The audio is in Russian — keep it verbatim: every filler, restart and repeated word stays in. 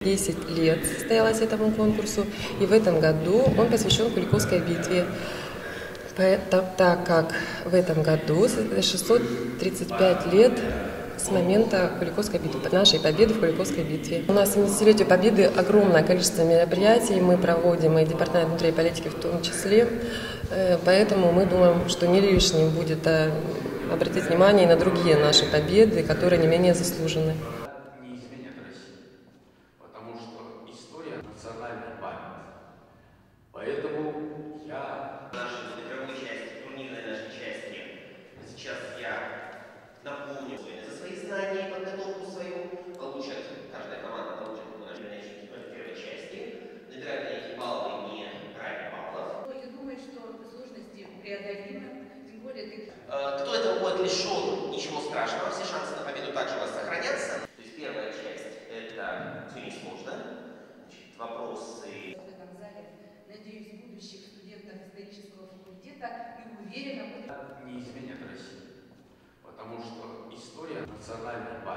десять лет состоялось этому конкурсу, и в этом году он посвящен Куликовской битве, так как в этом году шестьсот тридцать пять лет с момента Куликовской битвы, нашей победы в Куликовской битве. У нас в семидесятилетию Победы огромное количество мероприятий мы проводим, и Департамент внутренней политики в том числе, поэтому мы думаем, что не лишним будет обратить внимание и на другие наши победы, которые не менее заслужены. Не изменят России, потому что история — национальная память. Поэтому я... В нашей игровой части, турнирной нашей части, сейчас я напомню за свои знания и подготовку свою. Получат, каждая команда получит в первой части. Набирают эти баллы не ради баллов. Ты думаешь, что сложности преодолимы? Тем более ты... Кто этого будет лишен, ничего страшного, все шансы на победу также у вас сохранятся. То есть первая часть — это все несложно. Значит, вопросы. В этом зале, надеюсь, будущих студентов исторического факультета и уверена... Не изменят России, потому что история — национальная память.